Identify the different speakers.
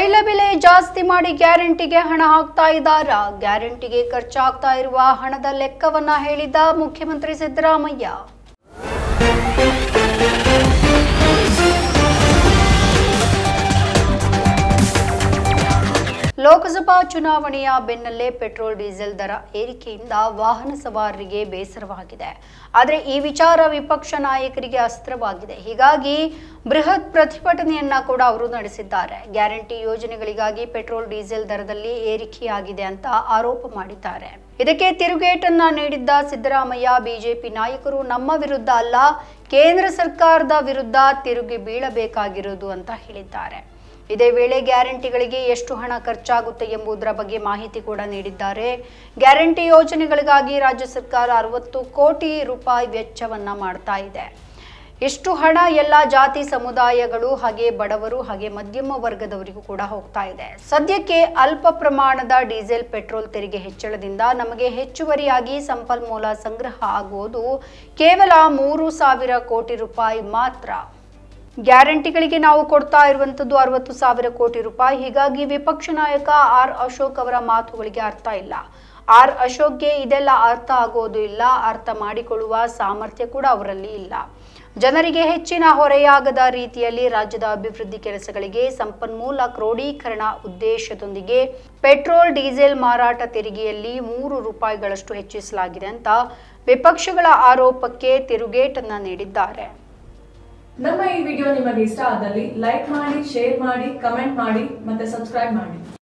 Speaker 1: ತೈಲ ಬೆಲೆ ಜಾಸ್ತಿ ಮಾಡಿ ಗ್ಯಾರಂಟಿಗೆ ಹಣ ಹಾಕ್ತಾ ಇದ್ದಾರಾ? ಗ್ಯಾರಂಟಿಗೆ ಖರ್ಚಾಗ್ತಾ ಇರುವ ಹಣದ ಲೆಕ್ಕವನ್ನ ಹೇಳಿದ ಮುಖ್ಯಮಂತ್ರಿ ಸಿದ್ದರಾಮಯ್ಯ. ಲೋಕಸಭಾ ಚುನಾವಣೆಯ ಬೆನ್ನಲ್ಲೇ ಪೆಟ್ರೋಲ್ ಡೀಸೆಲ್ ದರ ಏರಿಕೆಯಿಂದ ವಾಹನ ಸವಾರರಿಗೆ ಬೇಸರವಾಗಿದೆ. ಆದರೆ ಈ ವಿಚಾರ ವಿಪಕ್ಷ ನಾಯಕರಿಗೆ ಅಸ್ತ್ರವಾಗಿದೆ. ಹೀಗಾಗಿ ಬೃಹತ್ ಪ್ರತಿಭಟನೆಯನ್ನ ಕೂಡ ಅವರು ನಡೆಸಿದ್ದಾರೆ. ಗ್ಯಾರಂಟಿ ಯೋಜನೆಗಳಿಗಾಗಿ ಪೆಟ್ರೋಲ್ ಡೀಸೆಲ್ ದರದಲ್ಲಿ ಏರಿಕೆಯಾಗಿದೆ ಅಂತ ಆರೋಪ ಮಾಡಿದ್ದಾರೆ. ಇದಕ್ಕೆ ತಿರುಗೇಟನ್ನ ನೀಡಿದ್ದ ಸಿದ್ದರಾಮಯ್ಯ, ಬಿಜೆಪಿ ನಾಯಕರು ನಮ್ಮ ವಿರುದ್ಧ ಅಲ್ಲ, ಕೇಂದ್ರ ಸರ್ಕಾರದ ವಿರುದ್ಧ ತಿರುಗಿ ಬೀಳಬೇಕಾಗಿರುವುದು ಅಂತ ಹೇಳಿದ್ದಾರೆ. ಇದೇ ವೇಳೆ ಗ್ಯಾರಂಟಿಗಳಿಗೆ ಎಷ್ಟು ಹಣ ಖರ್ಚಾಗುತ್ತೆ ಎಂಬುದರ ಬಗ್ಗೆ ಮಾಹಿತಿ ಕೂಡ ನೀಡಿದ್ದಾರೆ. ಗ್ಯಾರಂಟಿ ಯೋಜನೆಗಳಿಗಾಗಿ ರಾಜ್ಯ ಸರ್ಕಾರ 60 ಕೋಟಿ ರೂಪಾಯಿ ವೆಚ್ಚವನ್ನ ಮಾಡ್ತಾ ಇದೆ. ಇಷ್ಟು ಹಣ ಎಲ್ಲ ಜಾತಿ ಸಮುದಾಯಗಳು, ಹಾಗೆ ಬಡವರು, ಹಾಗೆ ಮಧ್ಯಮ ವರ್ಗದವರಿಗೂ ಕೂಡ ಹೋಗ್ತಾ ಇದೆ. ಸದ್ಯಕ್ಕೆ ಅಲ್ಪ ಪ್ರಮಾಣದ ಡೀಸೆಲ್ ಪೆಟ್ರೋಲ್ ತೆರಿಗೆ ಹೆಚ್ಚಳದಿಂದ ನಮಗೆ ಹೆಚ್ಚುವರಿಯಾಗಿ ಸಂಪನ್ಮೂಲ ಸಂಗ್ರಹ ಆಗುವುದು ಕೇವಲ 3,000 ಕೋಟಿ ರೂಪಾಯಿ ಮಾತ್ರ. ಗ್ಯಾರಂಟಿಗಳಿಗೆ ನಾವು ಕೊಡ್ತಾ ಇರುವಂತದ್ದು 60,000 ಕೋಟಿ ರೂಪಾಯಿ. ಹೀಗಾಗಿ ವಿಪಕ್ಷ ನಾಯಕ ಆರ್ ಅಶೋಕ್ ಅವರ ಮಾತುಗಳಿಗೆ ಅರ್ಥ ಇಲ್ಲ. ಆರ್ ಅಶೋಕ್ಗೆ ಇದೆಲ್ಲ ಅರ್ಥ ಆಗೋದು ಇಲ್ಲ, ಅರ್ಥ ಮಾಡಿಕೊಳ್ಳುವ ಸಾಮರ್ಥ್ಯ ಕೂಡ ಅವರಲ್ಲಿ ಇಲ್ಲ. ಜನರಿಗೆ ಹೆಚ್ಚಿನ ಹೊರೆಯಾಗದ ರೀತಿಯಲ್ಲಿ ರಾಜ್ಯದ ಅಭಿವೃದ್ಧಿ ಕೆಲಸಗಳಿಗೆ ಸಂಪನ್ಮೂಲ ಕ್ರೋಢೀಕರಣ ಉದ್ದೇಶದೊಂದಿಗೆ ಪೆಟ್ರೋಲ್ ಡೀಸೆಲ್ ಮಾರಾಟ ತೆರಿಗೆಯಲ್ಲಿ 3 ರೂಪಾಯಿಗಳಷ್ಟು ಹೆಚ್ಚಿಸಲಾಗಿದೆ ಅಂತ ವಿಪಕ್ಷಗಳ ಆರೋಪಕ್ಕೆ ತಿರುಗೇಟನ್ನ ನೀಡಿದ್ದಾರೆ.
Speaker 2: ನಮ್ಮ ಈ ವಿಡಿಯೋ ನಿಮಗೆ ಇಷ್ಟ ಆದಲ್ಲಿ ಲೈಕ್ ಮಾಡಿ, ಶೇರ್ ಮಾಡಿ, ಕಮೆಂಟ್ ಮಾಡಿ ಮತ್ತೆ ಸಬ್ಸ್ಕ್ರೈಬ್ ಮಾಡಿ.